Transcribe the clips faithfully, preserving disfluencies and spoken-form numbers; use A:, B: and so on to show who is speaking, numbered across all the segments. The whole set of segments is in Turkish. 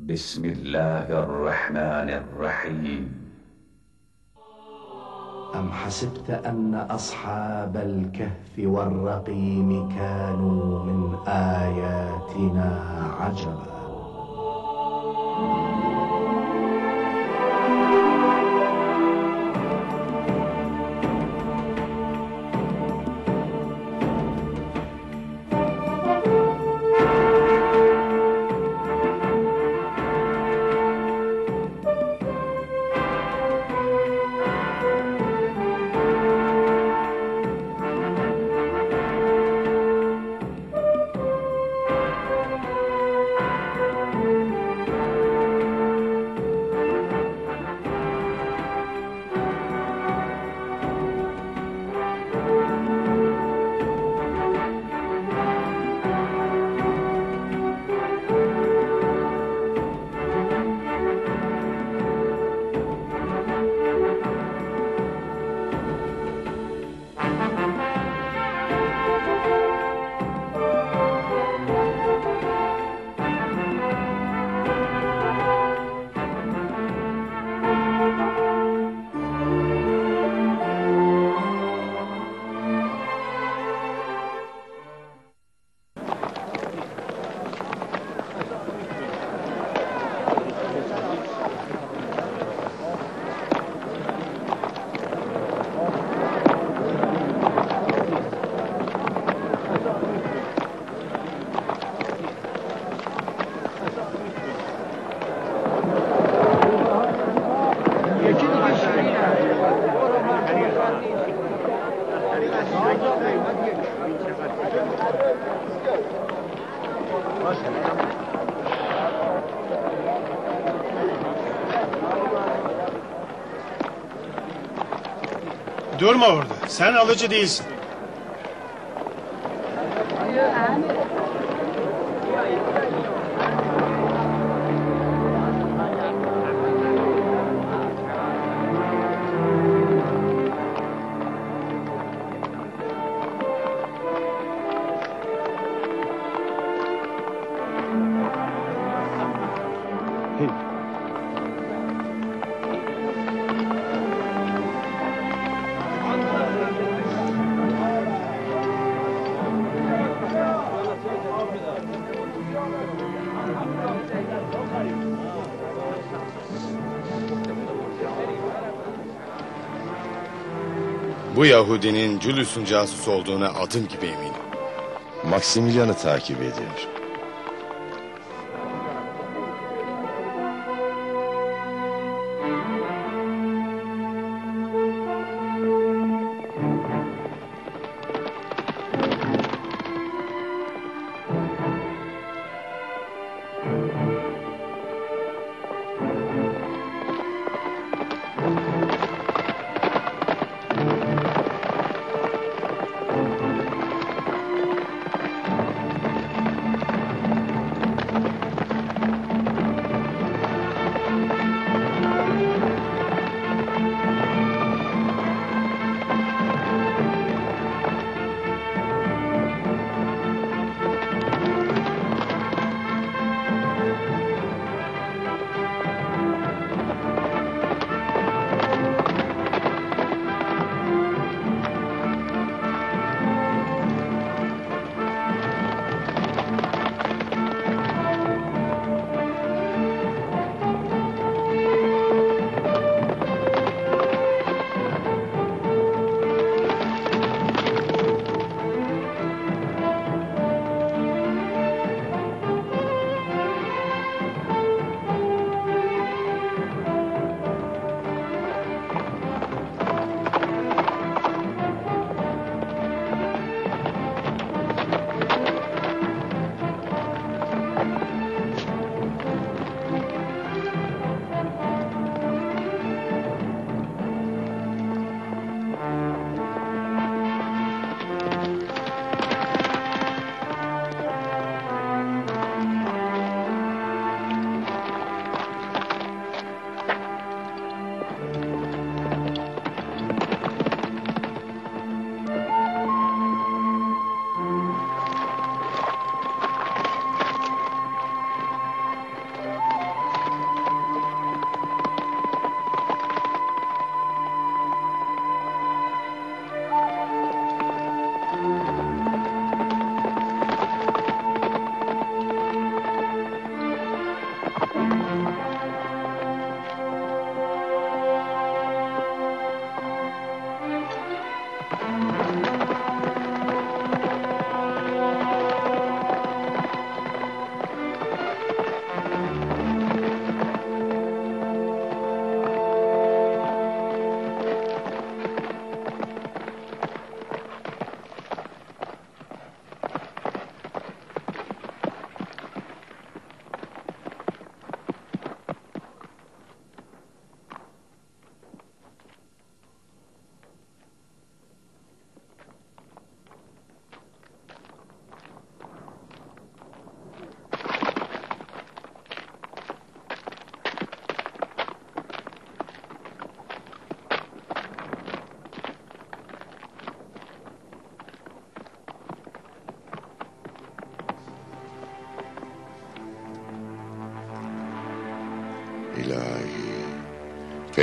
A: بسم الله الرحمن الرحيم.
B: أم حسبت أن أصحاب الكهف والرقيم كانوا من آياتنا عجبا.
C: Durma orada. Sen alıcı değilsin.
D: Bu Yahudinin Julius'un casusu olduğuna adım gibi eminim.
E: Maximilian'ı takip ediyor.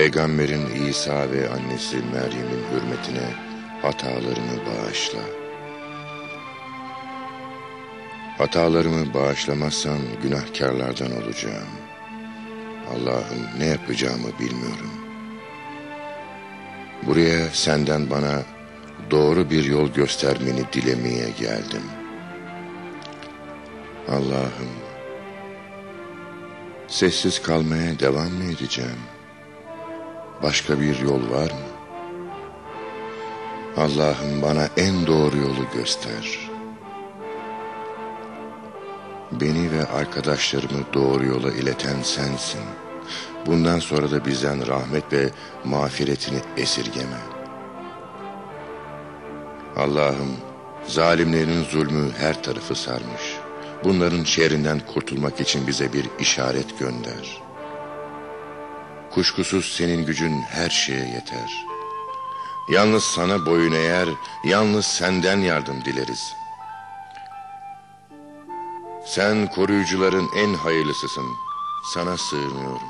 E: Peygamberin İsa ve annesi Meryem'in hürmetine hatalarımı bağışla. Hatalarımı bağışlamazsan günahkarlardan olacağım. Allah'ım, ne yapacağımı bilmiyorum. Buraya senden bana doğru bir yol göstermeni dilemeye geldim. Allah'ım, sessiz kalmaya devam mı edeceğim? Başka bir yol var mı? Allah'ım, bana en doğru yolu göster. Beni ve arkadaşlarımı doğru yola ileten sensin. Bundan sonra da bizden rahmet ve mağfiretini esirgeme. Allah'ım, zalimlerin zulmü her tarafı sarmış. Bunların şerrinden kurtulmak için bize bir işaret gönder. Kuşkusuz senin gücün her şeye yeter. Yalnız sana boyun eğer, yalnız senden yardım dileriz. Sen koruyucuların en hayırlısısın. Sana sığınıyorum.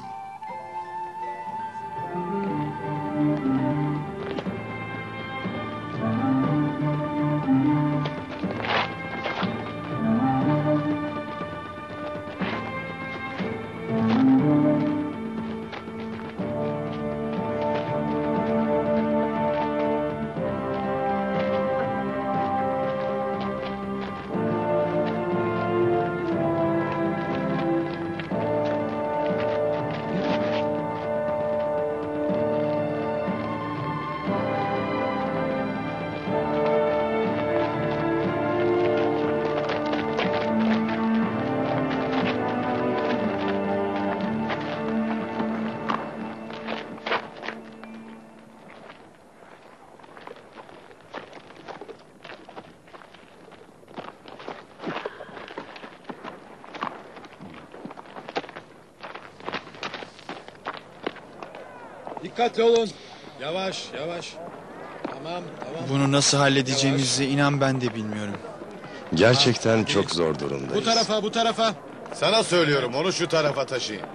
F: Dikkatli olun. Yavaş, yavaş. Tamam, tamam.
G: Bunu nasıl halledeceğimizi inan ben de bilmiyorum.
E: Gerçekten çok zor durumdayız.
F: Bu tarafa, bu tarafa.
D: Sana söylüyorum, onu şu tarafa taşıyın.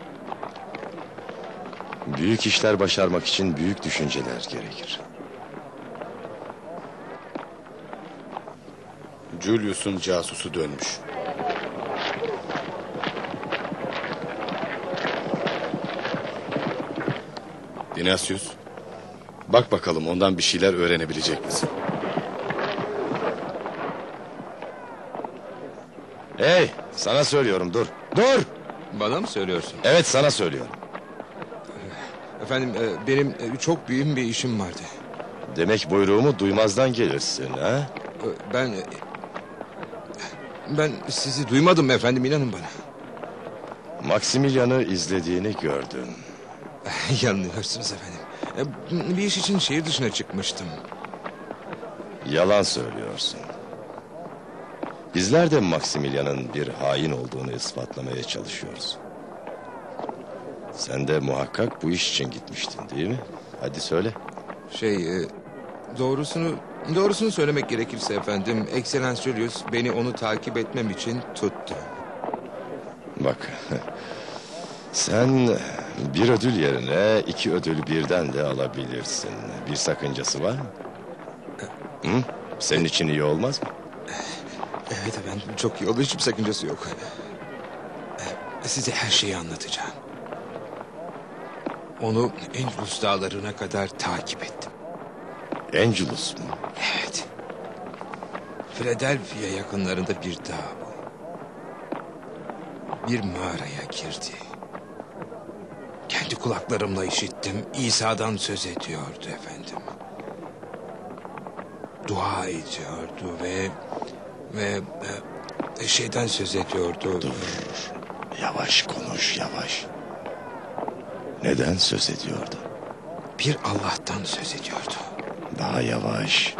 E: Büyük işler başarmak için büyük düşünceler gerekir.
D: Julius'un casusu dönmüş. Ignatius, bak bakalım ondan bir şeyler öğrenebilecek misin?
E: Hey, sana söylüyorum, dur. Dur!
H: Bana mı söylüyorsun?
E: Evet, sana söylüyorum.
H: Efendim e, benim e, çok mühim bir işim vardı.
E: Demek buyruğumu duymazdan gelirsin, ha?
H: E, Ben... e, Ben sizi duymadım efendim, inanın bana.
E: Maximilian'ı izlediğini gördün.
H: Yanılıyorsunuz efendim. E, Bir iş için şehir dışına çıkmıştım.
E: Yalan söylüyorsun. Bizler de Maximilian'ın bir hain olduğunu ispatlamaya çalışıyoruz. Sen de muhakkak bu iş için gitmiştin, değil mi? Hadi söyle.
H: Şey... e, Doğrusunu... Doğrusunu söylemek gerekirse efendim... Excellence Julius beni onu takip etmem için tuttu.
E: Bak... Sen bir ödül yerine iki ödül birden de alabilirsin. Bir sakıncası var mı? Hı? Senin için iyi olmaz mı?
H: Evet efendim, çok iyi olur, hiçbir sakıncası yok. E, Size her şeyi anlatacağım. Onu Angelus dağlarına kadar takip ettim.
E: Angelus mu?
H: Evet. Philadelphia yakınlarında bir dağ bu. Bir mağaraya girdi. Kendi kulaklarımla işittim. İsa'dan söz ediyordu efendim. Dua ediyordu ve... Ve... E, şeyden söz ediyordu.
E: Dur. Yavaş konuş, yavaş. Neden söz ediyordu?
H: Bir Allah'tan söz ediyordu.
E: Daha yavaş.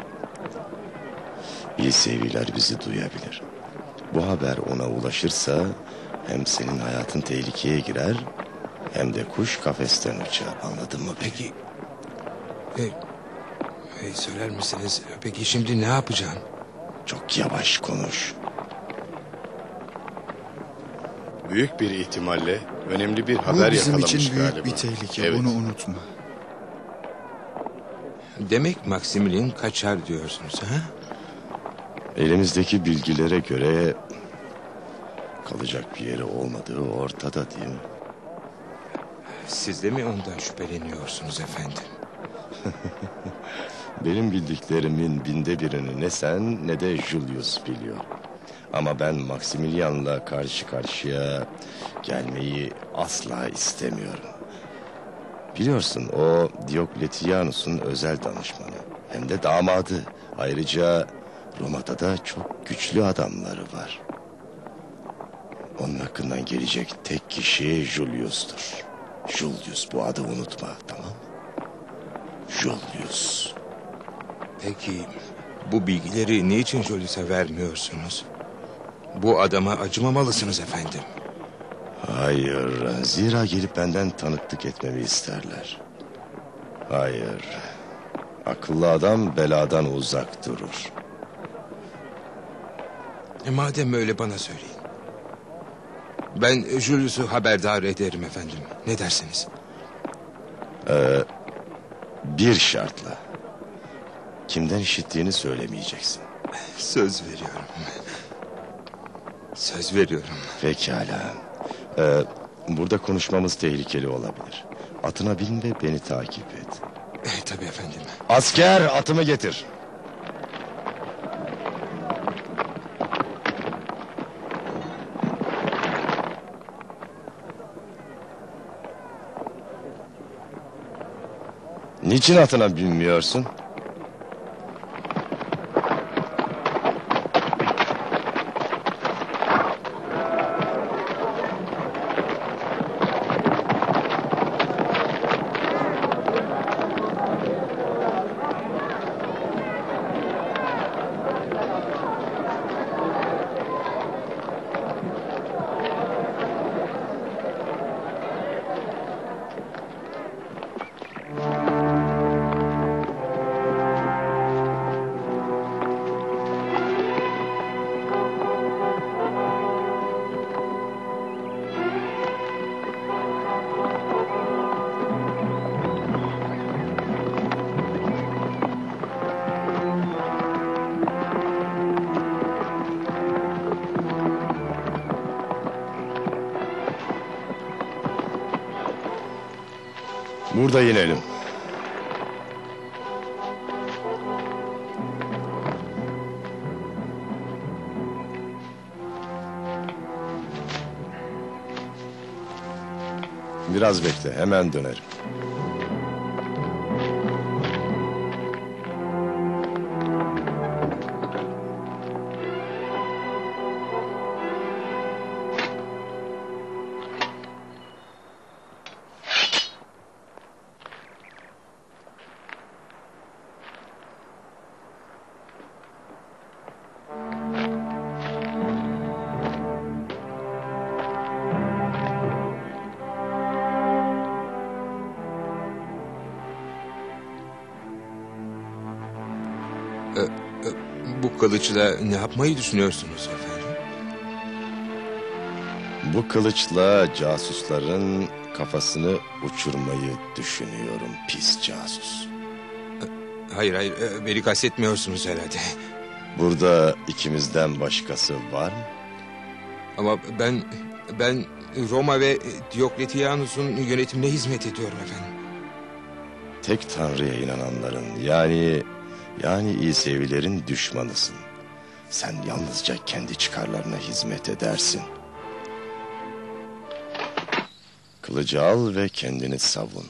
E: İseviler bizi duyabilir. Bu haber ona ulaşırsa... hem senin hayatın tehlikeye girer... hem de kuş kafesten uçar. Anladın mı beni?
H: Peki... E, e, söyler misiniz? Peki şimdi ne yapacağım?
E: Çok yavaş konuş.
D: Büyük bir ihtimalle önemli bir haber
G: Bu bizim
D: yakalamış
G: için büyük
D: galiba.
G: bir tehlike.
D: Evet.
G: Bunu unutma.
H: Demek Maximilian kaçar diyorsunuz ha?
E: Elimizdeki bilgilere göre kalacak bir yeri olmadığı ortada değil mi?
H: Siz de mi ondan şüpheleniyorsunuz efendim?
E: Benim bildiklerimin binde birini ne sen ne de Julius biliyor. Ama ben Maximilian'la karşı karşıya gelmeyi asla istemiyorum. Biliyorsun o Diokletianus'un özel danışmanı. Hem de damadı. Ayrıca Roma'da da çok güçlü adamları var. Onun hakkından gelecek tek kişi Julius'tur. Julius, bu adı unutma, tamam mı? Julius.
H: Peki bu bilgileri niçin Julius'a vermiyorsunuz? Bu adama acımamalısınız efendim.
E: Hayır, zira gelip benden tanıklık etmemi isterler. Hayır, akıllı adam beladan uzak durur.
H: E madem öyle bana söyleyin. Ben Julius'u haberdar ederim efendim. Ne dersiniz?
E: Ee, bir şartla. Kimden işittiğini söylemeyeceksin.
H: Söz veriyorum. Söz veriyorum.
E: Pekala. Ee, burada konuşmamız tehlikeli olabilir. Atına bin ve beni takip et.
H: E, tabii efendim.
E: Asker, atımı getir. Niçin atına binmiyorsun? Burada inelim. Biraz bekle, hemen dönerim.
H: Bu kılıçla ne yapmayı düşünüyorsunuz efendim?
E: Bu kılıçla casusların kafasını uçurmayı düşünüyorum, pis casus.
H: Hayır hayır, beni kastetmiyorsunuz herhalde.
E: Burada ikimizden başkası var mı?
H: Ama ben ben Roma ve Diokletianus'un yönetimine hizmet ediyorum efendim.
E: Tek Tanrı'ya inananların, yani yani İsevilerin düşmanısın. Sen yalnızca kendi çıkarlarına hizmet edersin. Kılıcı al ve kendini savun.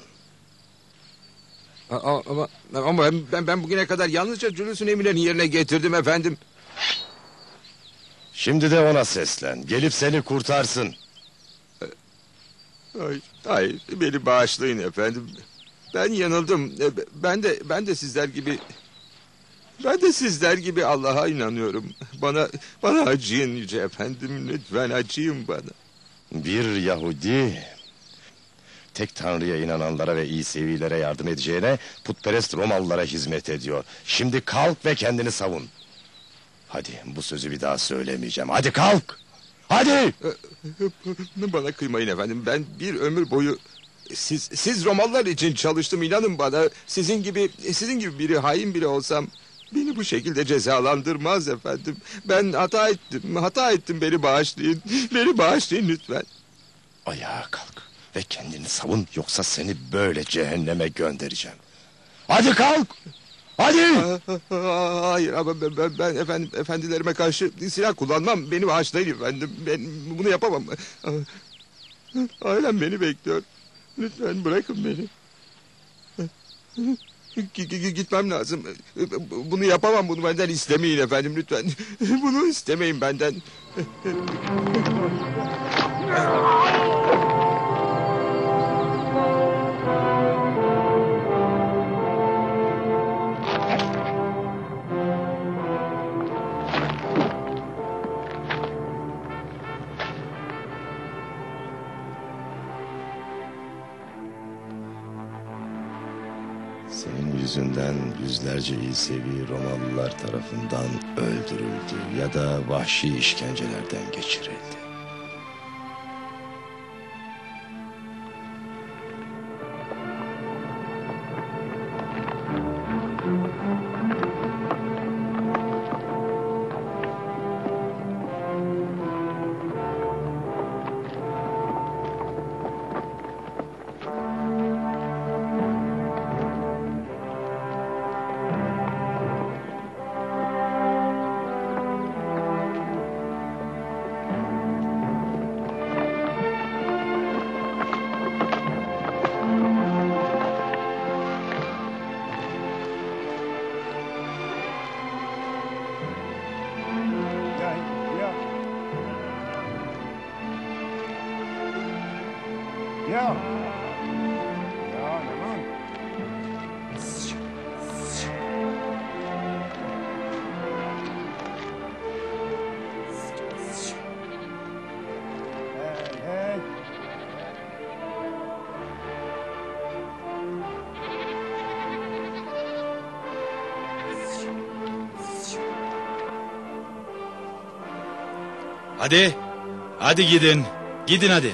H: Ama ama, ama ben, ben ben bugüne kadar yalnızca Julius'un emirlerini yerine getirdim efendim.
E: Şimdi de ona seslen. Gelip seni kurtarsın.
H: Hayır, hayır, beni bağışlayın efendim. Ben yanıldım. Ben de ben de sizler gibi ben de sizler gibi Allah'a inanıyorum. Bana bana acıyın yüce efendim, lütfen acıyın bana.
E: Bir Yahudi tek Tanrı'ya inananlara ve İsevilere yardım edeceğine putperest Romalılara hizmet ediyor. Şimdi kalk ve kendini savun. Hadi, bu sözü bir daha söylemeyeceğim. Hadi kalk. Hadi.
H: Bana kıymayın efendim. Ben bir ömür boyu siz siz Romalılar için çalıştım, inanın bana. Sizin gibi sizin gibi biri hain biri olsam beni bu şekilde cezalandırmaz efendim. Ben hata ettim. Hata ettim. Beni bağışlayın. Beni bağışlayın lütfen.
E: Ayağa kalk ve kendini savun, yoksa seni böyle cehenneme göndereceğim. Hadi kalk. Hadi.
H: Hayır ama ben, ben, ben efendim efendilerime karşı silah kullanmam. Beni bağışlayın efendim. Ben bunu yapamam. Ailem beni bekliyor. Lütfen bırakın beni. Gitmem lazım. Bunu yapamam. Bunu benden istemeyin efendim lütfen. Bunu istemeyin benden.
E: Senin yüzünden yüzlerce İsevi Romalılar tarafından öldürüldü ya da vahşi işkencelerden geçirildi.
G: Hadi. Hadi gidin. Gidin hadi.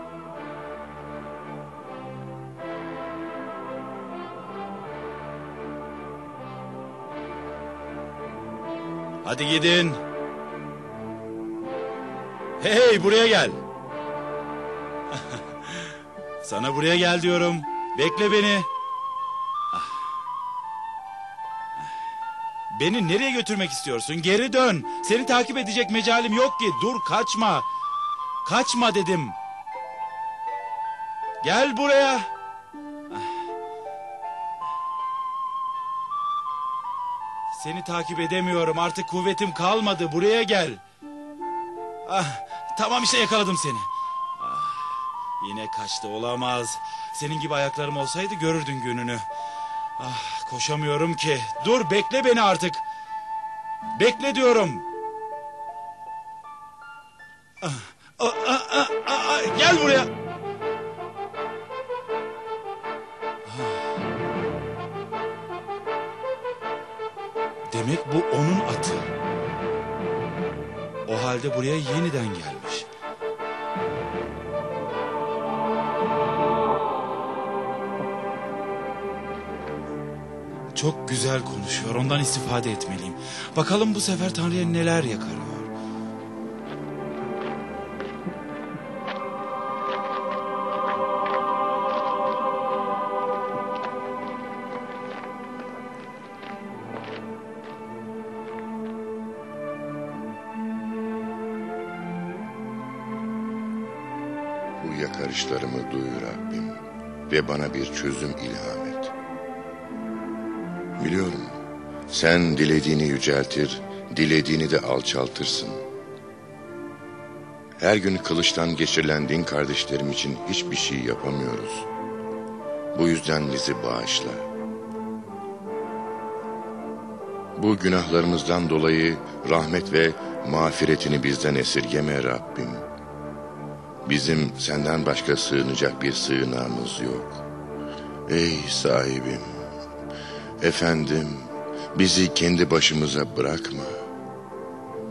G: Hadi gidin. Hey, buraya gel. Sana buraya gel diyorum. Bekle beni. Beni nereye götürmek istiyorsun? Geri dön. Seni takip edecek mecalim yok ki. Dur, kaçma. Kaçma dedim. Gel buraya. Seni takip edemiyorum. Artık kuvvetim kalmadı. Buraya gel. Ah, tamam işte yakaladım seni. Ah, yine kaçtı, olamaz. Senin gibi ayaklarım olsaydı görürdün gününü. Ah, koşamıyorum ki. Dur, bekle beni artık. Bekle diyorum. Ah, ah, ah, ah, ah, gel buraya. Ah. Demek bu onun atı. O halde buraya yeniden gelmiş. Çok güzel konuşuyor. Ondan istifade etmeliyim. Bakalım bu sefer Tanrı'ya neler yakarıyor.
I: Bu yakarışlarımı duy Rabbim ve bana bir çözüm ilham et. Biliyorum, sen dilediğini yüceltir, dilediğini de alçaltırsın. Her gün kılıçtan geçirilen din kardeşlerim için hiçbir şey yapamıyoruz. Bu yüzden bizi bağışla. Bu günahlarımızdan dolayı rahmet ve mağfiretini bizden esirgeme Rabbim. Bizim senden başka sığınacak bir sığınağımız yok. Ey sahibim, efendim, bizi kendi başımıza bırakma.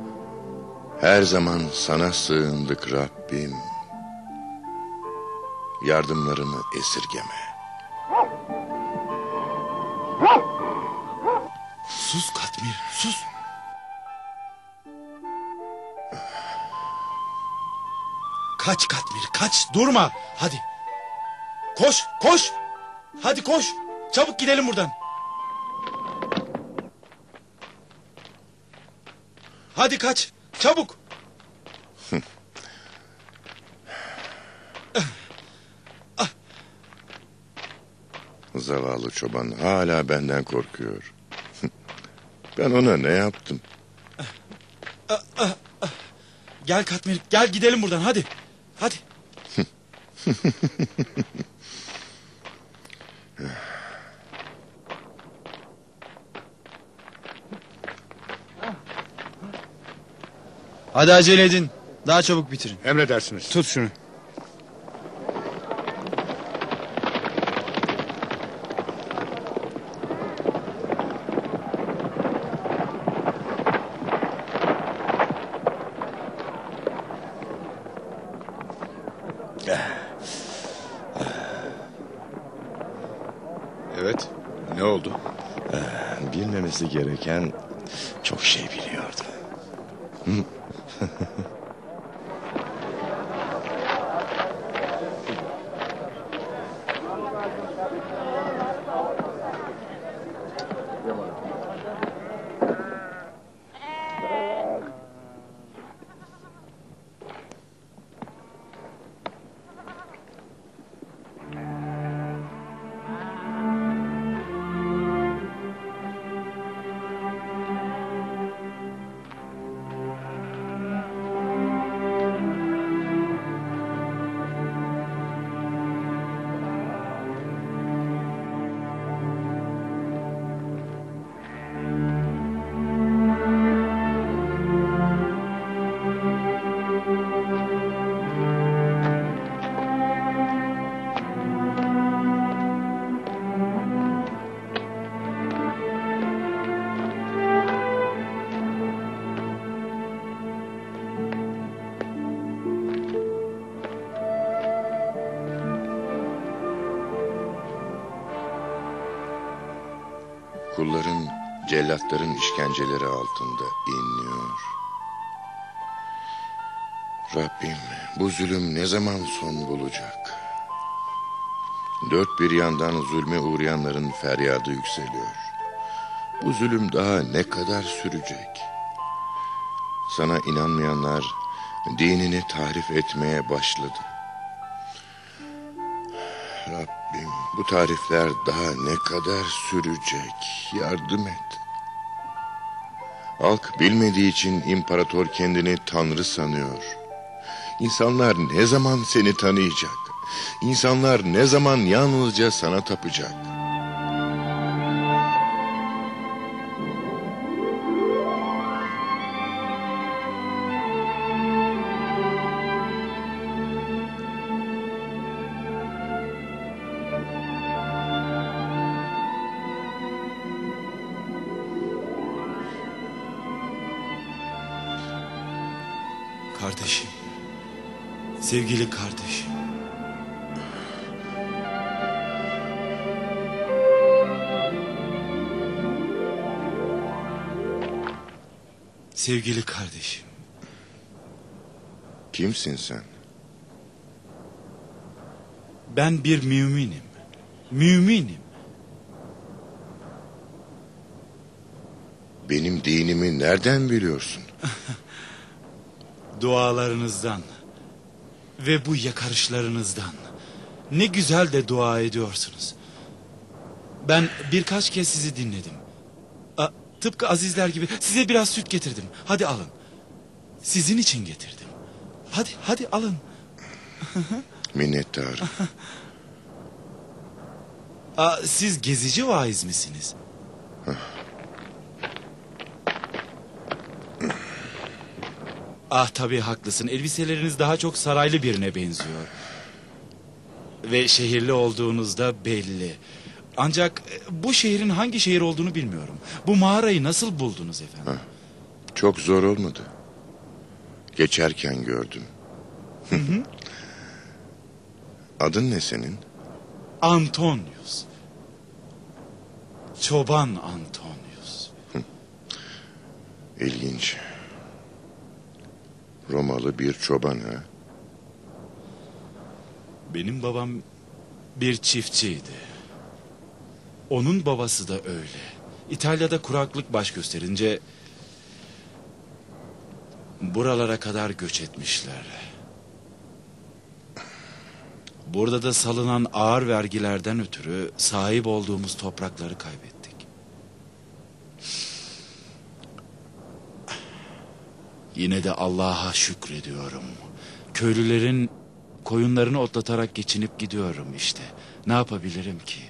I: Her zaman sana sığındık Rabbim. yardımlarını esirgeme.
G: Sus Katmir, sus. Kaç Katmir, kaç, durma. Hadi. Koş, koş. Hadi koş. Çabuk gidelim buradan. Hadi kaç, çabuk.
I: Zavallı çoban hala benden korkuyor. Ben ona ne yaptım?
G: Gel Katmir, gel gidelim buradan, hadi. Hadi.
F: Hadi acele edin. Daha çabuk bitirin.
D: Emredersiniz.
F: Tut şunu.
D: Evet. Ne oldu?
E: Bilmemesi gereken çok şey biliyordu.
I: Kulların cellatların işkenceleri altında inliyor. Rabbim, bu zulüm ne zaman son bulacak? Dört bir yandan zulme uğrayanların feryadı yükseliyor. Bu zulüm daha ne kadar sürecek? Sana inanmayanlar dinini tahrif etmeye başladı. Rabbim, bu tarifler daha ne kadar sürecek? Yardım et. Halk bilmediği için imparator kendini tanrı sanıyor. İnsanlar ne zaman seni tanıyacak? İnsanlar ne zaman yalnızca sana tapacak?
G: Kardeşim. Sevgili kardeşim. Sevgili kardeşim.
I: Kimsin sen?
G: Ben bir müminim. Müminim.
I: Benim dinimi nereden biliyorsun?
G: Dualarınızdan ve bu yakarışlarınızdan. Ne güzel de dua ediyorsunuz. Ben birkaç kez sizi dinledim. A, tıpkı azizler gibi size biraz süt getirdim. Hadi alın. Sizin için getirdim. Hadi hadi alın.
I: Minnettarım.
G: A, siz gezici vaiz misiniz? Ah tabii haklısın. Elbiseleriniz daha çok saraylı birine benziyor. Ve şehirli olduğunuz da belli. Ancak bu şehrin hangi şehir olduğunu bilmiyorum. Bu mağarayı nasıl buldunuz efendim?
I: Ha, çok zor olmadı. Geçerken gördüm.
G: Hı hı.
I: Adın ne senin?
G: Antonius. Çoban Antonius.
I: İlginç. Romalı bir çoban ha?
G: Benim babam bir çiftçiydi. Onun babası da öyle. İtalya'da kuraklık baş gösterince buralara kadar göç etmişler. Burada da salınan ağır vergilerden ötürü sahip olduğumuz toprakları kaybettik. Yine de Allah'a şükrediyorum. Köylülerin koyunlarını otlatarak geçinip gidiyorum işte. Ne yapabilirim ki?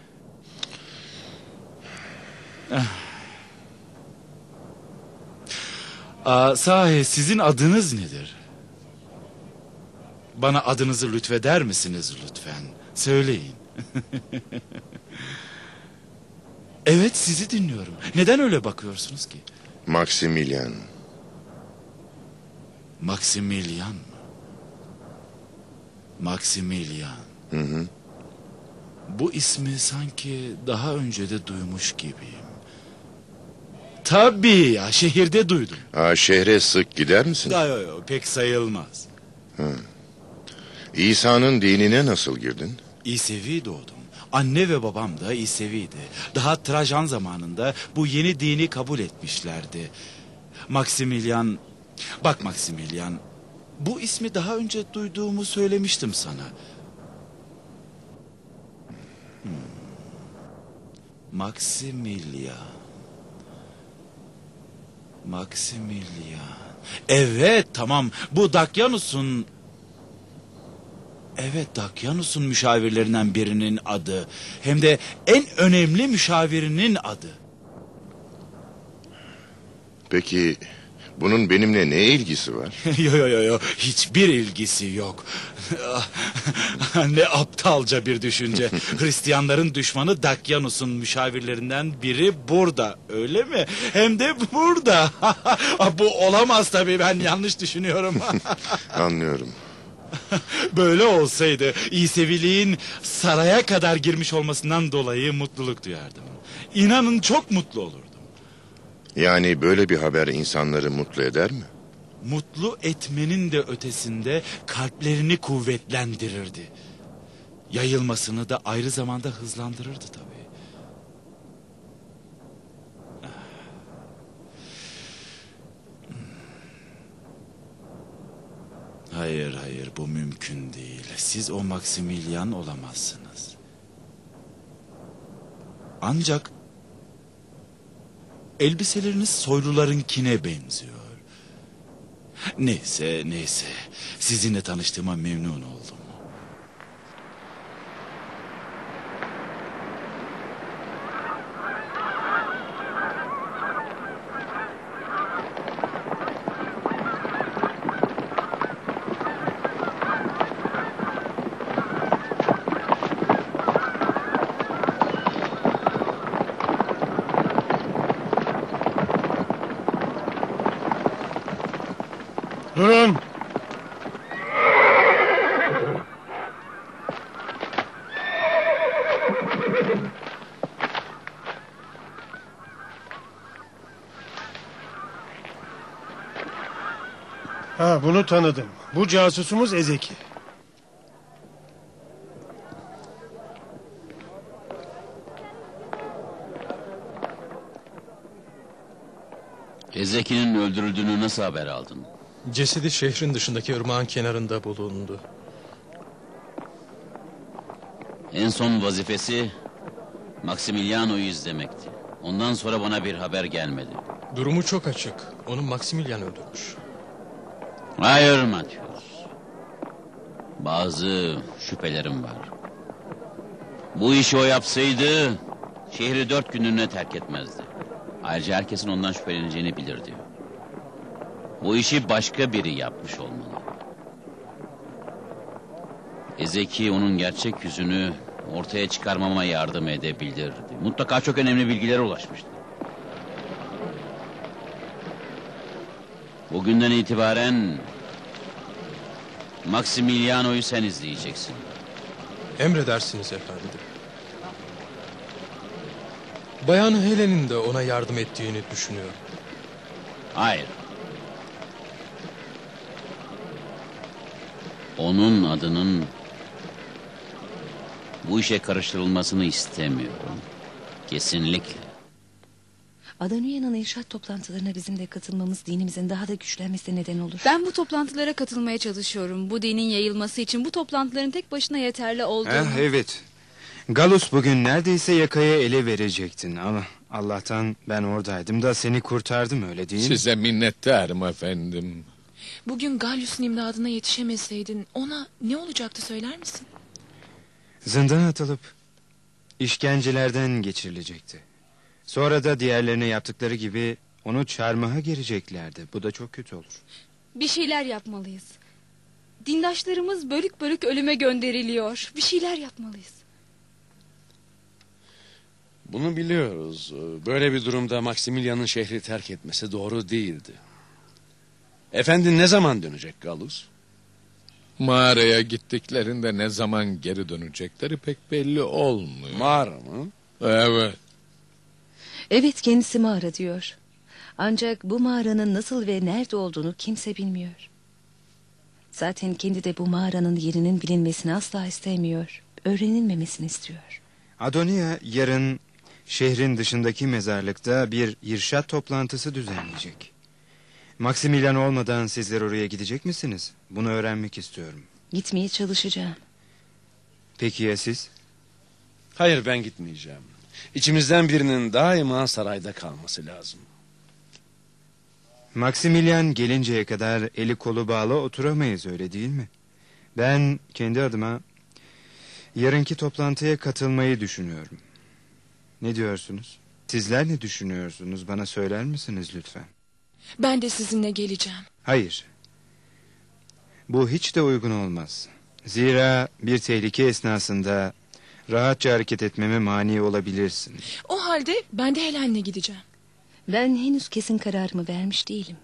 G: Aa, sahi sizin adınız nedir? Bana adınızı lütfeder misiniz lütfen? Söyleyin. Evet, sizi dinliyorum. Neden öyle bakıyorsunuz ki?
I: Maximilian.
G: Maximilian mı? Maximilian.
I: Hı hı.
G: Bu ismi sanki daha önce de duymuş gibiyim. Tabii ya, şehirde duydum.
I: Aa, şehre sık gider misin?
G: Yo, yo, yo, pek sayılmaz.
I: Hı. İsa'nın dinine nasıl girdin?
G: İsevi doğdum. Anne ve babam da İsevi'ydi. Daha Trajan zamanında bu yeni dini kabul etmişlerdi. Maximilian... Bak Maximilian, bu ismi daha önce duyduğumu söylemiştim sana. Hmm. Maximilian... Maximilian... Evet, tamam. Bu Dakyanus'un... Evet, Dakyanus'un müşavirlerinden birinin adı. Hem de en önemli müşavirinin adı.
I: Peki bunun benimle ne ilgisi var?
G: Yo yo yo yo, hiçbir ilgisi yok. Ne aptalca bir düşünce. Hristiyanların düşmanı Dakyanus'un müşavirlerinden biri burada, öyle mi? Hem de burada. Bu olamaz tabii, ben yanlış düşünüyorum.
I: Anlıyorum.
G: Böyle olsaydı İseviliğin saraya kadar girmiş olmasından dolayı mutluluk duyardım. İnanın çok mutlu olurdum.
I: Yani böyle bir haber insanları mutlu eder mi?
G: Mutlu etmenin de ötesinde kalplerini kuvvetlendirirdi. Yayılmasını da ayrı zamanda hızlandırırdı tabii. Hayır hayır, bu mümkün değil. Siz o Maximilian olamazsınız. Ancak elbiseleriniz soylularınkine benziyor. Neyse neyse, sizinle tanıştığıma memnun oldum.
C: Durun. Ha, bunu tanıdım. Bu casusumuz Ezeki.
J: Ezeki'nin öldürüldüğünü nasıl haber aldın?
K: Cesedi şehrin dışındaki ırmağın kenarında bulundu.
J: En son vazifesi Maximiliano'yu izlemekti. Ondan sonra bana bir haber gelmedi.
K: Durumu çok açık. Onu Maximilian öldürmüş.
J: Hayır Matius. Bazı şüphelerim var. Bu işi o yapsaydı şehri dört günlüğüne terk etmezdi. Ayrıca herkesin ondan şüpheleneceğini bilirdi. Bu işi başka biri yapmış olmalı. Ezeki onun gerçek yüzünü ortaya çıkarmama yardım edebilirdi. Mutlaka çok önemli bilgilere ulaşmıştı. Bugünden itibaren Maximiliano'yu sen izleyeceksin.
K: Emredersiniz efendim. Bayan Helen'in de ona yardım ettiğini düşünüyorum.
J: Hayır. Onun adının bu işe karıştırılmasını istemiyorum. Kesinlikle.
L: Adonia'nın inşaat toplantılarına bizim de katılmamız dinimizin daha da güçlenmesine neden olur.
M: Ben bu toplantılara katılmaya çalışıyorum. Bu dinin yayılması için bu toplantıların tek başına yeterli olduğunu...
N: Eh, evet. Galus bugün neredeyse yakaya ele verecektin ama Allah'tan ben oradaydım da seni kurtardım, öyle değil mi?
O: Size minnettarım efendim.
P: Bugün Gallus'un imdadına yetişemeseydin ona ne olacaktı söyler misin?
N: Zindana atılıp işkencelerden geçirilecekti. Sonra da diğerlerine yaptıkları gibi onu çarmıha gereceklerdi. Bu da çok kötü olur.
M: Bir şeyler yapmalıyız. Dindaşlarımız bölük bölük ölüme gönderiliyor. Bir şeyler yapmalıyız.
F: Bunu biliyoruz. Böyle bir durumda Maximilian'ın şehri terk etmesi doğru değildi. Efendi ne zaman dönecek Galus?
O: Mağaraya gittiklerinde ne zaman geri dönecekleri pek belli olmuyor.
F: Mağara mı?
O: Evet.
L: Evet, kendisi mağara diyor. Ancak bu mağaranın nasıl ve nerede olduğunu kimse bilmiyor. Zaten kendi de bu mağaranın yerinin bilinmesini asla istemiyor. Öğrenilmemesini istiyor.
N: Adonia yarın şehrin dışındaki mezarlıkta bir irşat toplantısı düzenleyecek. Maximilian olmadan sizler oraya gidecek misiniz? Bunu öğrenmek istiyorum.
L: Gitmeye çalışacağım.
N: Peki ya siz?
F: Hayır, ben gitmeyeceğim. İçimizden birinin daima sarayda kalması lazım.
N: Maximilian gelinceye kadar eli kolu bağlı oturamayız, öyle değil mi? Ben kendi adıma yarınki toplantıya katılmayı düşünüyorum. Ne diyorsunuz? Sizler ne düşünüyorsunuz? Bana söyler misiniz lütfen?
P: Ben de sizinle geleceğim.
N: Hayır. Bu hiç de uygun olmaz. Zira bir tehlike esnasında rahatça hareket etmeme mani olabilirsin.
P: O halde ben de Helen'le gideceğim.
L: Ben henüz kesin kararımı vermiş değilim.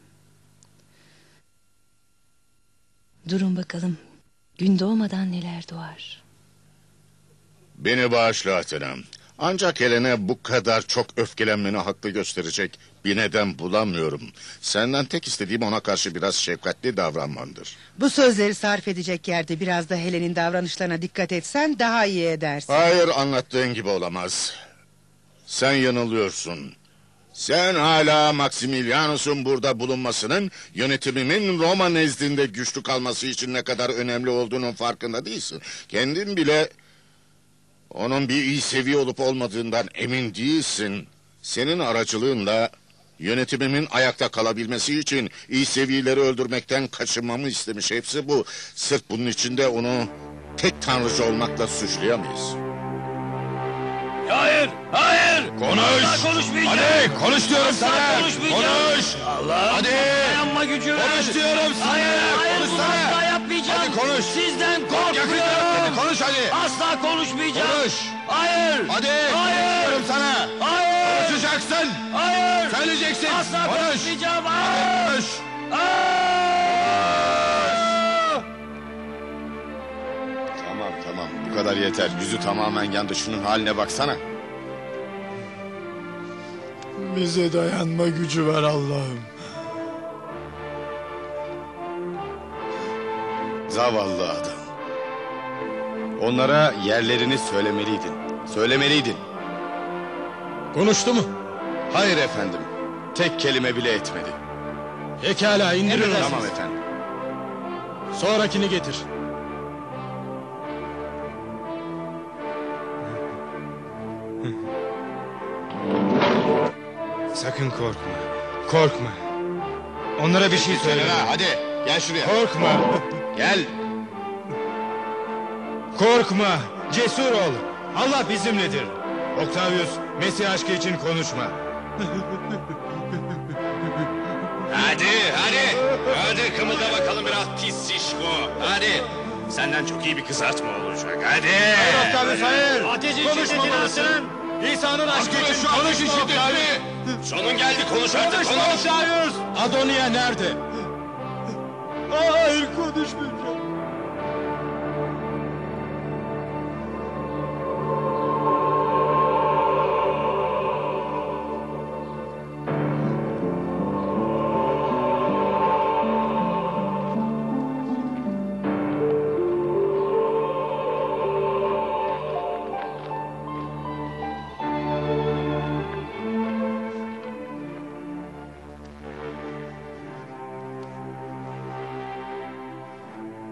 L: Durun bakalım. Gün doğmadan neler doğar.
I: Beni bağışla Athena'm. Ancak Helen'e bu kadar çok öfkelenmeni haklı gösterecek bir neden bulamıyorum. Senden tek istediğim ona karşı biraz şefkatli davranmandır.
Q: Bu sözleri sarf edecek yerde biraz da Helen'in davranışlarına dikkat etsen daha iyi edersin.
I: Hayır, anlattığın gibi olamaz. Sen yanılıyorsun. Sen hala Maximilianus'un burada bulunmasının yönetimimin Roma nezdinde güçlü kalması için ne kadar önemli olduğunun farkında değilsin. Kendin bile onun bir iyi seviye olup olmadığından emin değilsin. Senin aracılığınla yönetimimin ayakta kalabilmesi için iyi seviyeleri öldürmekten kaçınmamı istemiş. Hepsi bu. Sırf bunun için de onu tek tanrıcı olmakla suçlayamayız.
J: Hayır, hayır.
E: Konuş.
J: Asla konuşmayacağım.
E: Hadi konuş diyorum
J: Asla
E: sana.
J: konuşmayacağım.
E: Konuş.
J: Allah.
E: Hadi.
J: Dayanma gücü ver.
E: Konuş diyorum sana.
J: Hayır, hayır,
E: Konuş
J: bunu
E: sana.
J: asla yapmayacağım.
E: Hadi konuş.
J: Sizden
E: Yakın
J: korkuyorum.
E: konuş hadi.
J: Asla konuşmayacağım.
E: Konuş.
J: Hayır.
E: Hadi.
J: Hayır.
E: Diyorum sana.
J: Hayır.
E: Konuşacaksın.
J: Hayır.
E: Söyleyeceksin.
J: Asla
E: Konuş.
J: konuşmayacağım. Hayır.
E: Konuş. Tamam tamam, bu kadar yeter. Yüzü tamamen yandı, şunun haline baksana.
C: Bize dayanma gücü ver Allah'ım.
E: Zavallı adam. Onlara yerlerini söylemeliydin. Söylemeliydin.
K: Konuştu mu?
E: Hayır efendim. Tek kelime bile etmedi.
K: Pekala, indirin.
E: Tamam efendim.
K: Sonrakini getir.
N: Sakın korkma. Korkma. Onlara bir şey söyle.
E: Hadi gel şuraya.
N: Korkma.
E: Gel.
N: Korkma. Cesur ol. Allah bizimledir. Octavius, Mesih aşkı için konuşma.
R: Hadi hadi. Hadi kımılda bakalım biraz pis şişko. Hadi. Senden çok iyi bir kızartma olacak. Hadi.
N: Hayır Octavius, hayır.
R: Ateşin
N: Konuşmamalısın.
R: İsa'nın aşkı için konuş şiddetini. Sonun geldi, konuş artık, konuş.
N: Octavius.
K: Adonia nerede?
C: Hayır, konuşmayacağım.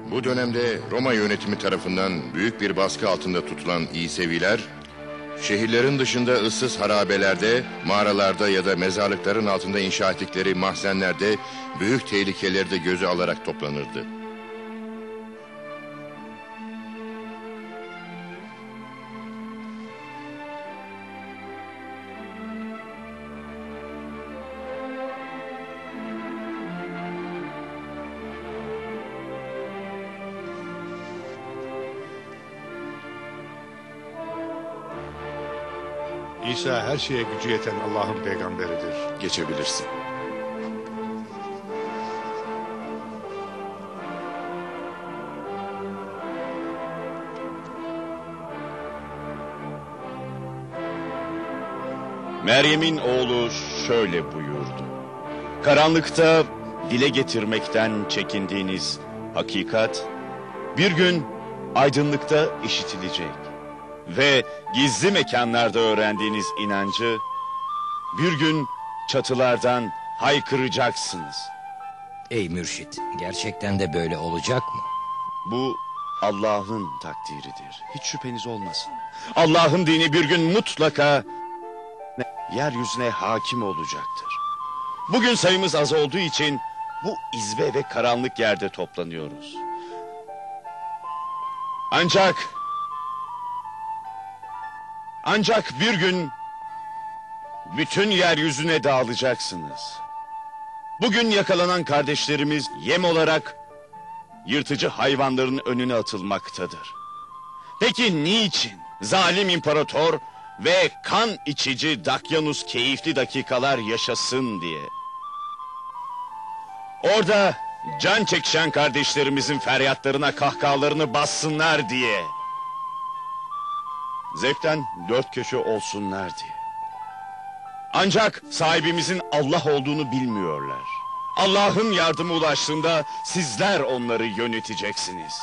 I: Bu dönemde Roma yönetimi tarafından büyük bir baskı altında tutulan İseviler, şehirlerin dışında ıssız harabelerde, mağaralarda ya da mezarlıkların altında inşa ettikleri mahzenlerde büyük tehlikeleri de göze alarak toplanırdı.
S: İsa her şeye gücü yeten Allah'ın peygamberidir.
I: Geçebilirsin.
T: Meryem'in oğlu şöyle buyurdu. Karanlıkta dile getirmekten çekindiğiniz hakikat bir gün aydınlıkta işitilecek. Ve gizli mekanlarda öğrendiğiniz inancı bir gün çatılardan haykıracaksınız.
U: Ey mürşit, gerçekten de böyle olacak mı?
T: Bu Allah'ın takdiridir. Hiç şüpheniz olmasın. Allah'ın dini bir gün mutlaka yeryüzüne hakim olacaktır. Bugün sayımız az olduğu için bu izbe ve karanlık yerde toplanıyoruz. Ancak Ancak bir gün bütün yeryüzüne dağılacaksınız. Bugün yakalanan kardeşlerimiz yem olarak yırtıcı hayvanların önüne atılmaktadır. Peki niçin zalim imparator ve kan içici Dakyanus keyifli dakikalar yaşasın diye? Orada can çekişen kardeşlerimizin feryatlarına kahkahalarını bassınlar diye. Zevkten dört köşe olsunlar diye. Ancak sahibimizin Allah olduğunu bilmiyorlar. Allah'ın yardımı ulaştığında sizler onları yöneteceksiniz.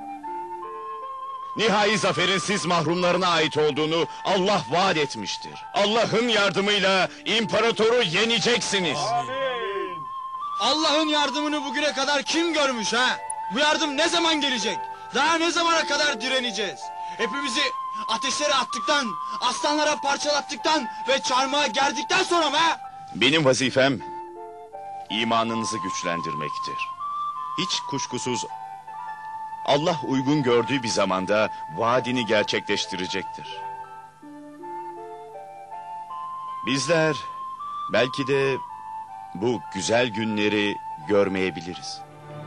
T: Nihai zaferin siz mahrumlarına ait olduğunu Allah vaat etmiştir. Allah'ın yardımıyla imparatoru yeneceksiniz.
V: Allah'ın yardımını bugüne kadar kim görmüş ha? Bu yardım ne zaman gelecek? Daha ne zamana kadar direneceğiz? Hepimizi ateşlere attıktan, aslanlara parçalattıktan ve çarmıha gerdikten sonra mı ha?
T: Benim vazifem imanınızı güçlendirmektir. Hiç kuşkusuz Allah uygun gördüğü bir zamanda vaadini gerçekleştirecektir. Bizler belki de bu güzel günleri görmeyebiliriz.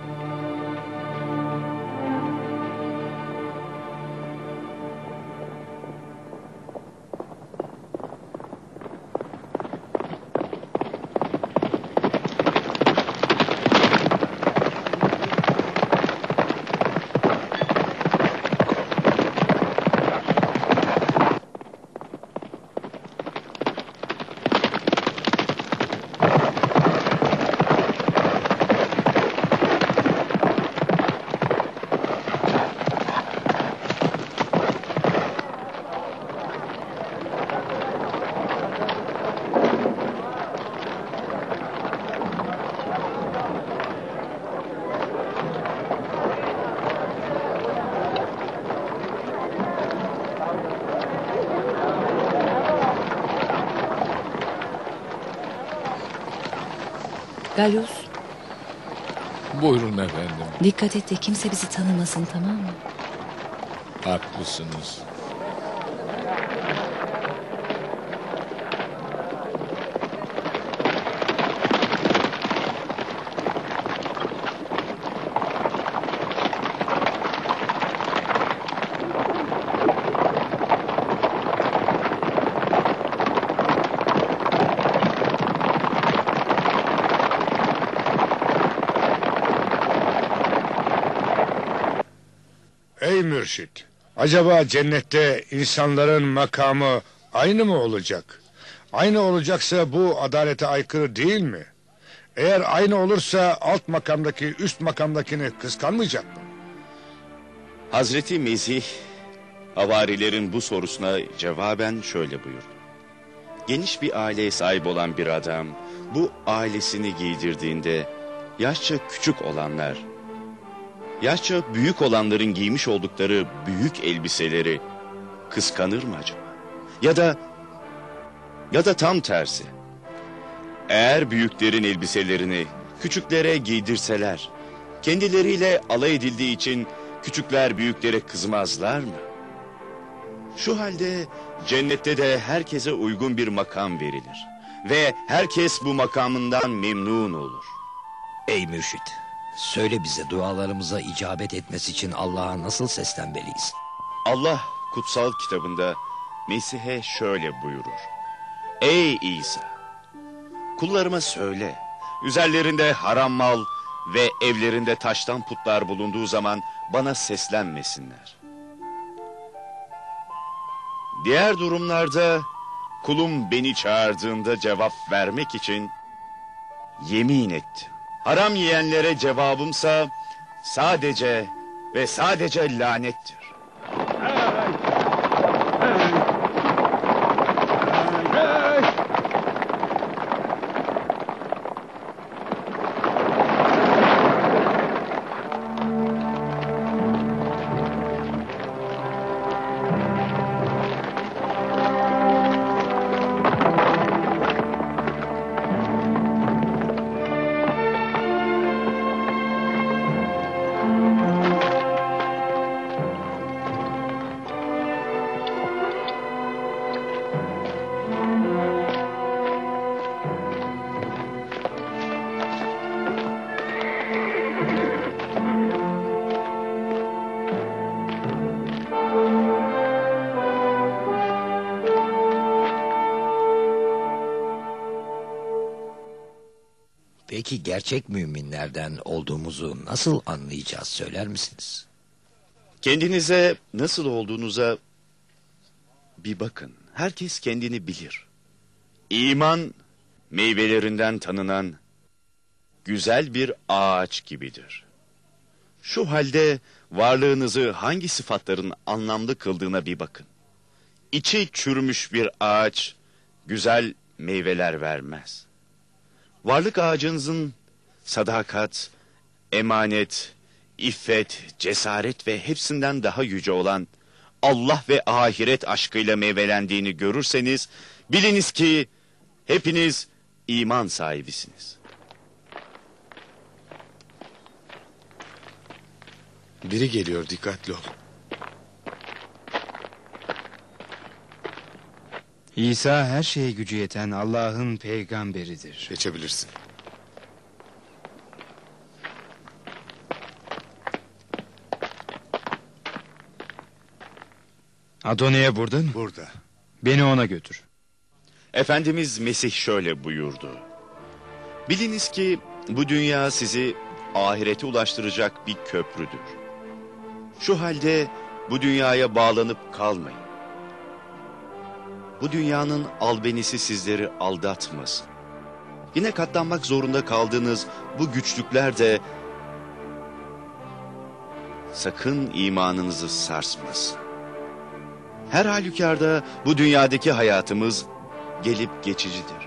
L: Gallus,
O: Buyurun efendim.
L: dikkat et de kimse bizi tanımasın, tamam mı?
O: Haklısınız.
S: Ey mürşit, acaba cennette insanların makamı aynı mı olacak? Aynı olacaksa bu adalete aykırı değil mi? Eğer aynı olursa alt makamdaki üst makamdakini kıskanmayacak mı?
T: Hazreti Mesih havarilerin bu sorusuna cevaben şöyle buyurdu. Geniş bir aileye sahip olan bir adam bu ailesini giydirdiğinde yaşça küçük olanlar yaşça büyük olanların giymiş oldukları büyük elbiseleri kıskanır mı acaba? Ya da ya da tam tersi. Eğer büyüklerin elbiselerini küçüklere giydirseler, kendileriyle alay edildiği için küçükler büyüklere kızmazlar mı? Şu halde cennette de herkese uygun bir makam verilir. Ve herkes bu makamından memnun olur.
U: Ey mürşit, söyle bize dualarımıza icabet etmesi için Allah'a nasıl seslenmeliyiz?
T: Allah kutsal kitabında Mesih'e şöyle buyurur. Ey İsa! Kullarıma söyle, üzerlerinde haram mal ve evlerinde taştan putlar bulunduğu zaman bana seslenmesinler. Diğer durumlarda kulum beni çağırdığında cevap vermek için yemin etti. Haram yiyenlere cevabımsa sadece ve sadece lanettir.
U: Peki gerçek müminlerden olduğumuzu nasıl anlayacağız, söyler misiniz?
T: Kendinize nasıl olduğunuza bir bakın. Herkes kendini bilir. İman meyvelerinden tanınan güzel bir ağaç gibidir. Şu halde varlığınızı hangi sıfatların anlamlı kıldığına bir bakın. İçi çürümüş bir ağaç güzel meyveler vermez. Varlık ağacınızın sadakat, emanet, iffet, cesaret ve hepsinden daha yüce olan Allah ve ahiret aşkıyla meyvelendiğini görürseniz biliniz ki hepiniz iman sahibisiniz.
D: Biri geliyor, dikkatli ol.
N: İsa her şeye gücü yeten Allah'ın peygamberidir.
D: Geçebilirsin.
N: Adoniye burada mı?
D: Burada.
N: Beni ona götür.
T: Efendimiz Mesih şöyle buyurdu. Biliniz ki bu dünya sizi ahirete ulaştıracak bir köprüdür. Şu halde bu dünyaya bağlanıp kalmayın. Bu dünyanın albenisi sizleri aldatmasın. Yine katlanmak zorunda kaldığınız bu güçlükler de sakın imanınızı sarsmasın. Her halükarda bu dünyadaki hayatımız gelip geçicidir.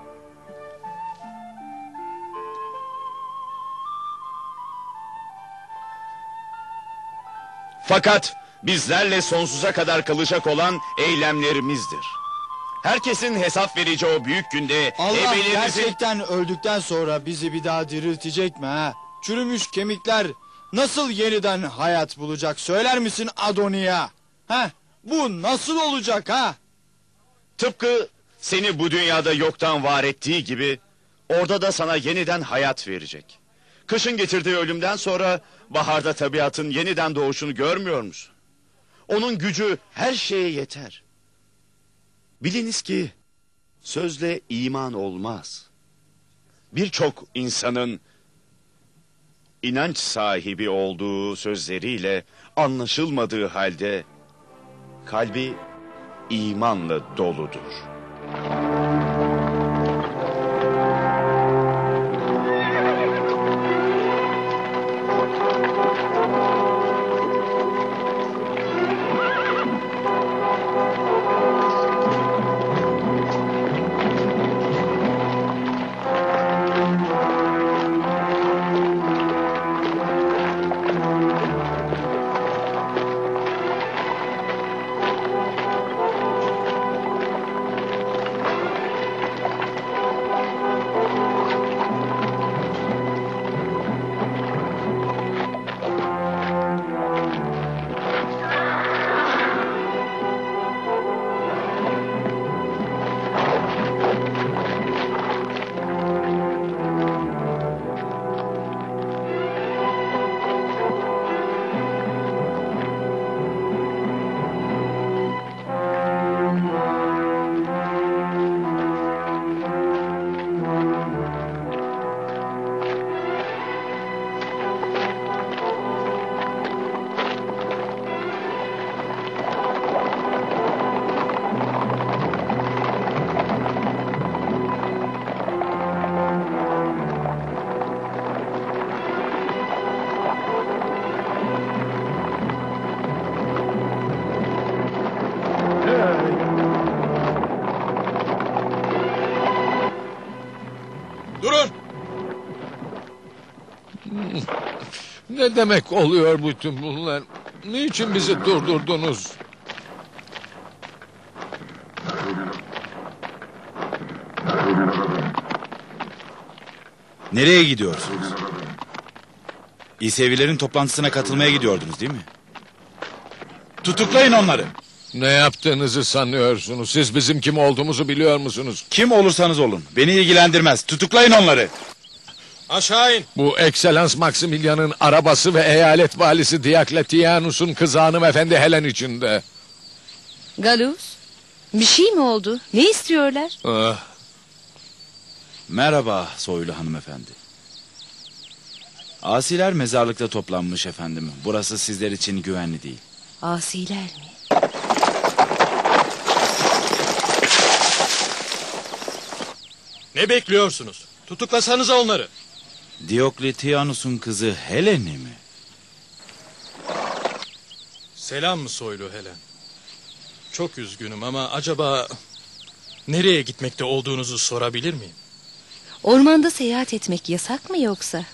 T: Fakat bizlerle sonsuza kadar kalacak olan eylemlerimizdir. Herkesin hesap vereceği o büyük günde
V: Allah
T: ebelerinizin...
V: gerçekten öldükten sonra bizi bir daha diriltecek mi ha? Çürümüş kemikler nasıl yeniden hayat bulacak, söyler misin Adoniya? Ha? Bu nasıl olacak ha?
T: Tıpkı seni bu dünyada yoktan var ettiği gibi orada da sana yeniden hayat verecek. Kışın getirdiği ölümden sonra baharda tabiatın yeniden doğuşunu görmüyor musun? Onun gücü her şeye yeter. Biliniz ki sözle iman olmaz. Birçok insanın inanç sahibi olduğu sözleriyle anlaşılmadığı halde kalbi imanla doludur.
O: Ne demek oluyor bütün bunlar? Niçin bizi durdurdunuz?
G: Nereye gidiyorsunuz? İsevilerin toplantısına katılmaya gidiyordunuz değil mi? Tutuklayın onları.
O: Ne yaptığınızı sanıyorsunuz? Siz bizim kim olduğumuzu biliyor musunuz?
G: Kim olursanız olun. Beni ilgilendirmez. Tutuklayın onları.
O: Aşağı in. Bu Ekselans Maximilian'ın arabası ve eyalet valisi Diokletianus'un kızı hanımefendi Helen içinde.
L: Galus, bir şey mi oldu? Ne istiyorlar?
O: Ah.
G: Merhaba soylu hanımefendi. Asiler mezarlıkta toplanmış efendim. Burası sizler için güvenli değil.
L: Asiler mi?
K: Ne bekliyorsunuz? Tutuklasanıza onları.
G: Diokletianus'un kızı Helen'i mi?
K: Selam mı soylu Helen? Çok üzgünüm ama acaba nereye gitmekte olduğunuzu sorabilir miyim?
L: Ormanda seyahat etmek yasak mı yoksa?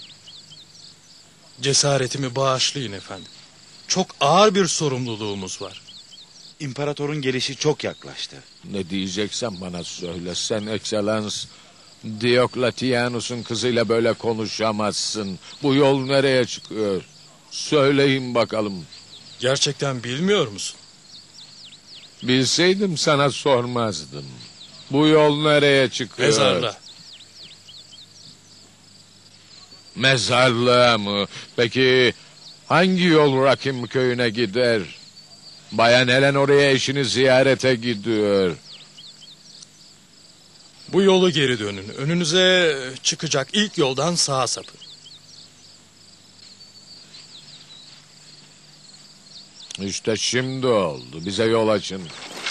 K: Cesaretimi bağışlayın efendim. Çok ağır bir sorumluluğumuz var.
G: İmparatorun gelişi çok yaklaştı.
O: Ne diyeceksen bana söyle. Sen Ekselans Diokletianus'un kızıyla böyle konuşamazsın. Bu yol nereye çıkıyor? Söyleyin bakalım.
K: Gerçekten bilmiyor musun?
O: Bilseydim sana sormazdım. Bu yol nereye çıkıyor?
K: Mezarla.
O: Mezarlığa mı? Peki hangi yol Rakim köyüne gider? Bayan Helen oraya eşini ziyarete gidiyor.
K: Bu yolu geri dönün. Önünüze çıkacak ilk yoldan sağa sapın.
O: İşte şimdi oldu. Bize yol açın.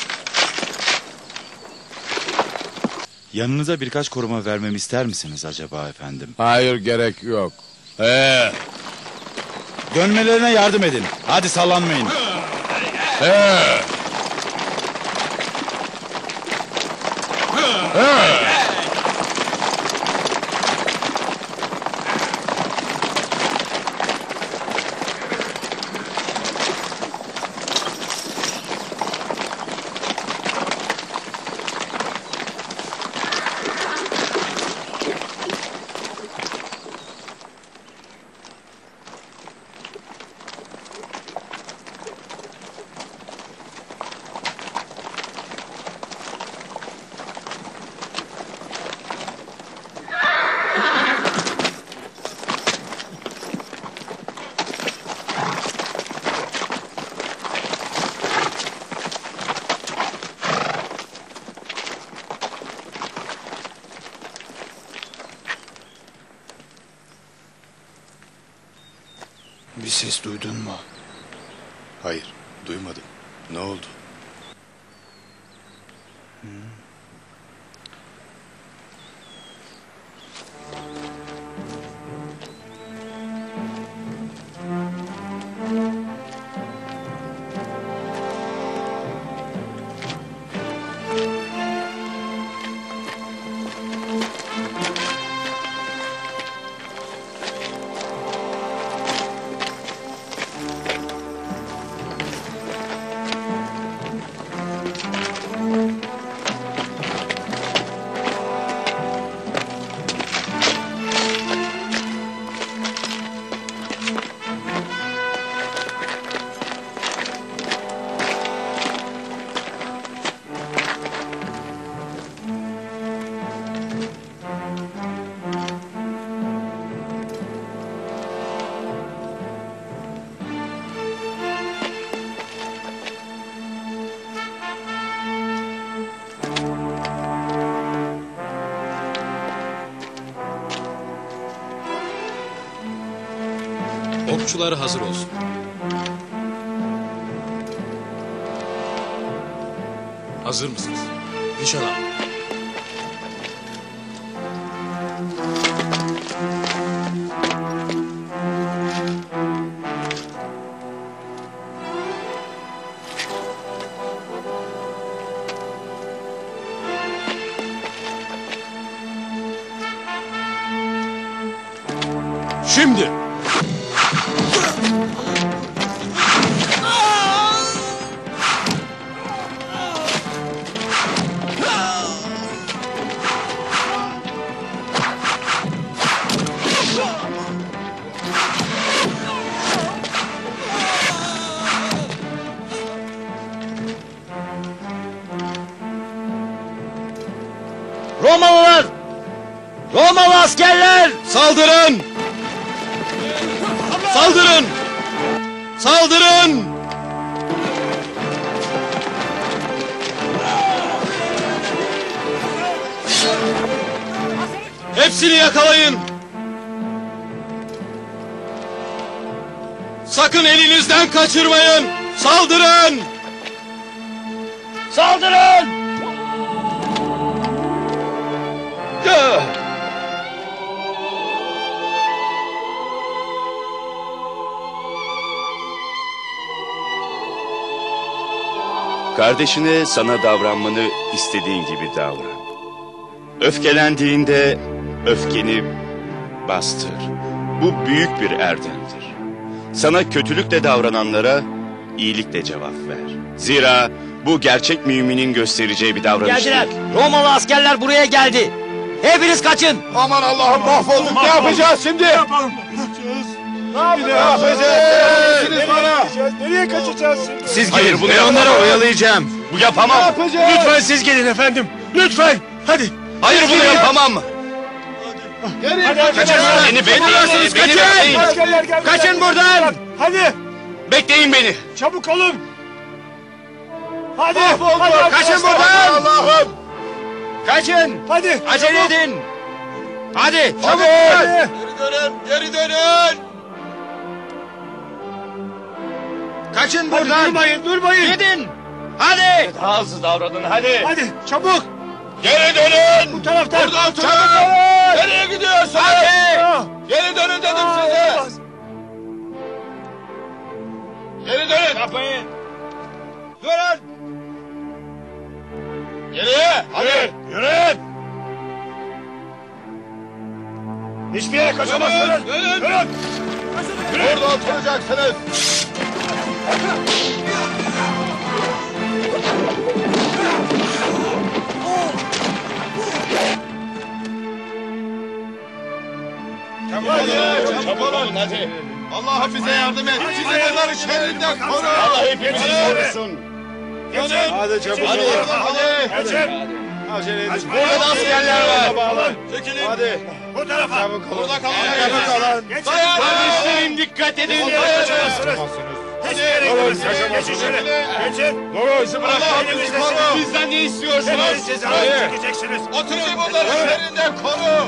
G: Yanınıza birkaç koruma vermemi ister misiniz acaba efendim?
O: Hayır, gerek yok.
G: Ee, dönmelerine yardım edin. Hadi sallanmayın.
O: Ee. Ee.
C: Bir ses duydun mu?
D: Hayır, duymadım. Ne oldu?
K: Okçular hazır olsun. Hazır mısınız? Nişan al. Şimdi.
A: Romalılar! Romalı askerler!
F: Saldırın! Saldırın! Saldırın! Hepsini yakalayın! Sakın elinizden kaçırmayın! Saldırın!
A: Saldırın!
T: Kardeşine sana davranmanı istediğin gibi davran. Öfkelendiğinde öfkeni bastır. Bu büyük bir erdemdir. Sana kötülükle davrananlara iyilikle cevap ver. Zira bu gerçek müminin göstereceği bir davranış
A: Geldiler.
T: değil.
A: Romalı askerler buraya geldi. Hepiniz kaçın.
S: Aman Allah'ım mahvolduk. Ne yapacağız şimdi? Ne yapalım? Ne yapacağız?
C: Nereye kaçacağız? Nereye kaçacağız şimdi?
T: Siz
D: Hayır,
T: gelin,
D: bunu
T: ben
D: yapamam.
T: onları oyalayacağım. Bu yapamam.
C: Ne yapacağız?
D: Lütfen siz gelin efendim. Lütfen. Hadi.
T: Hayır, bunu yapamam.
C: Hadi,
T: hadi,
C: kaçın.
T: Beni bekleyin,
C: Kaçın.
T: beni bekleyin.
C: Askerler geldi.
T: Kaçın buradan.
C: Hadi.
T: Bekleyin beni.
C: Çabuk olun. Hadi.
T: Mahvolduk.
C: Hadi
T: Kaçın
C: arkadaşlar.
T: buradan.
C: Allah'ım.
T: Kaçın.
C: Hadi.
T: Acele
C: çabuk.
T: edin. Hadi.
C: Hadi.
T: Çabuk.
C: Hadi.
T: Geri dönün. Geri dönün. Kaçın
C: Hadi,
T: buradan.
C: durmayın, durmayın.
T: Gidin. Hadi. Daha hızlı davranın. Hadi.
C: Hadi çabuk.
T: Geri dönün.
C: Bu taraftan.
T: Buradan
C: Çabuk
T: çabuk.
C: olun.
T: Nereye gidiyorsunuz? Hadi. Geri dönün dedim
C: Aa,
T: size.
C: olmaz.
T: Geri dönün. Yapmayın. Durun. Geriye. Hadi.
C: Yürüyün. Hiçbir yere kaçamazsınız.
T: Dönün.
C: Durun.
T: Burada oturacaksınız.
C: Hadi.
T: Çabuk olun hadi. Allah'ım bize yardım et. Bizi bunların şerrinden koru.
C: Allah
T: hepimizi korusun.
C: Geçin.
T: Hadi çabuk.
C: Hadi.
T: Hadi.
C: Geçin.
T: Acele edin.
C: Kaçmayın.
T: Burada da askerler var.
C: Alın.
T: Çekilin. Hadi.
C: Bu tarafa.
T: Çabuk olun. Burada kalın.
C: Çabuk olun.
T: Geçin.
C: Dayan.
T: Kardeşlerim dikkat edin.
C: Hiçbir yere kaçamazsınız. Hiçbir yere gidemezsiniz. Geçin şöyle. Geçin.
T: Doğru bizi bırakın.
C: Elimizde silah.
T: Bizden ne istiyorsunuz?
C: Hepiniz cezanızı çekeceksiniz.
T: Bizi bunların şerrinden koru.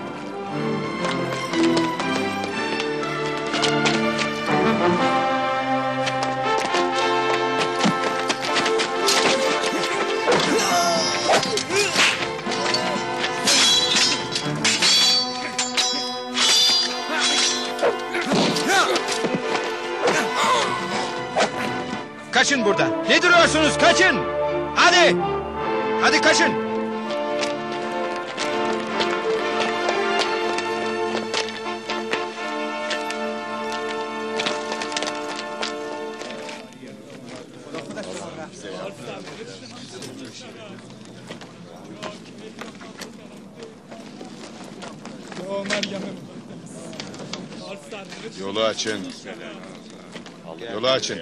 A: Kaçın buradan. Ne duruyorsunuz? Kaçın. Hadi. Hadi kaçın.
D: Yolu açın. Yolu açın.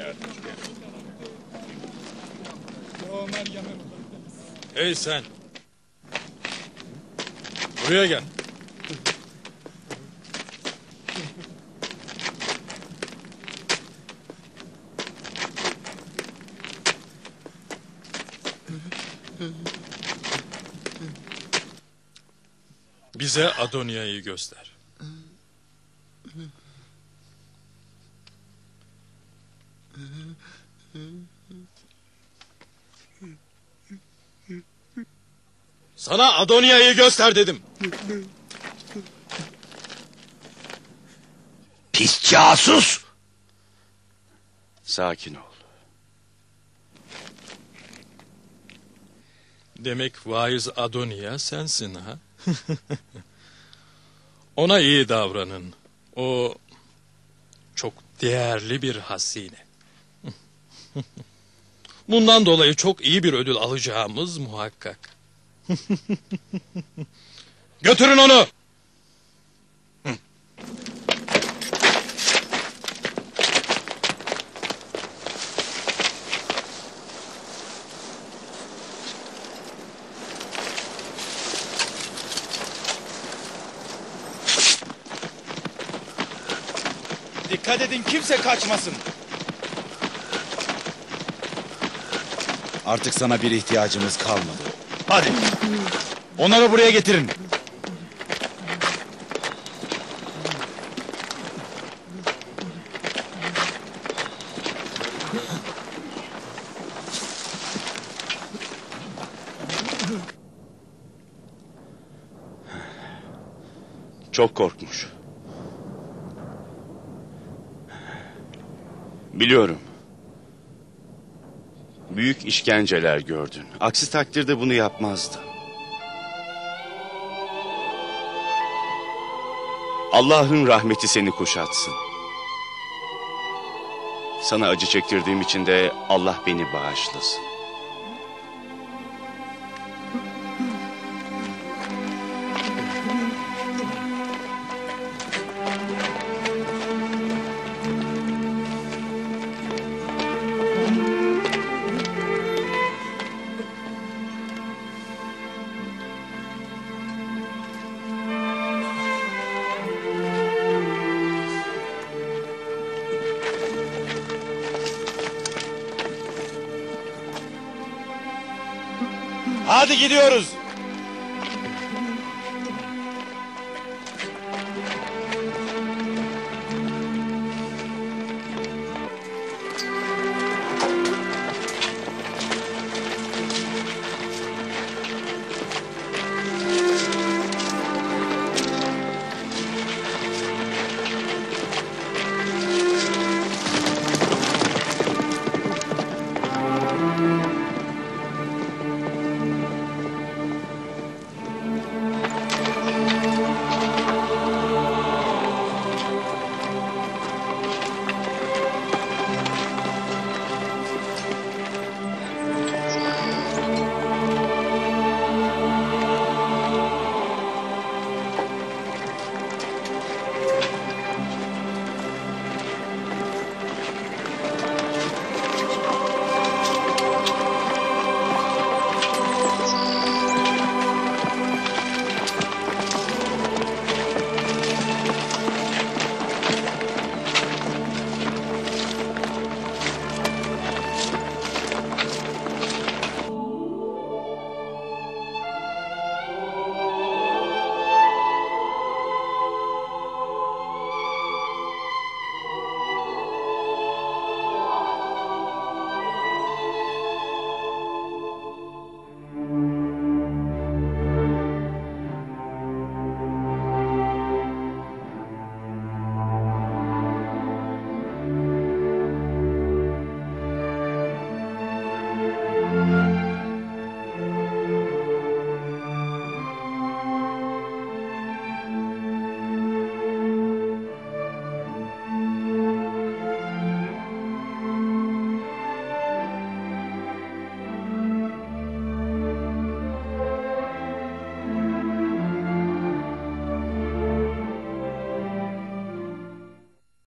K: Hey sen. Buraya gel. Bize Adonia'yı göster. Sana Adonia'yı göster dedim.
U: Pis casus!
T: Sakin ol.
K: Demek vaiz Adonia sensin ha? Ona iyi davranın. O çok değerli bir hazine. Bundan dolayı çok iyi bir ödül alacağımız muhakkak. Götürün onu.
G: Dikkat edin, kimse kaçmasın. Artık sana bir ihtiyacımız kalmadı. Hadi. Onları buraya getirin.
T: Çok korkmuş. Biliyorum. Büyük işkenceler gördün. Aksi takdirde bunu yapmazdı. Allah'ın rahmeti seni kuşatsın. Sana acı çektirdiğim için de Allah beni bağışlasın.
G: Hadi gidiyoruz.